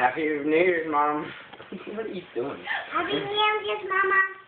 Happy New Year's, Mom. What are you doing? Happy New Year's, Mama.